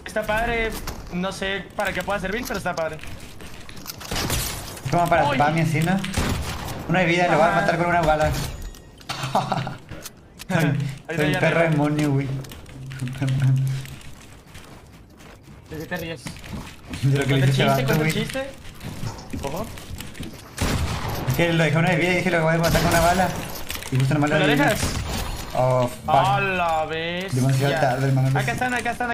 Está padre. No sé para qué pueda servir, pero está padre. Como para ¡Uy! spam y así, ¿no? Una de vida lo va a matar con una bala. Soy un perro demonio, güey. ¿De qué te ríes? De lo que le hice a ¿Cuánto güey. chiste? ¿Cómo? Es que lo dejé una de vida y dije lo voy a matar con una bala. Y justo nomás ¿Me lo adiviné. dejas? Oh, A fuck. la vez. Demasiado tarde, hermano. Acá están, acá están.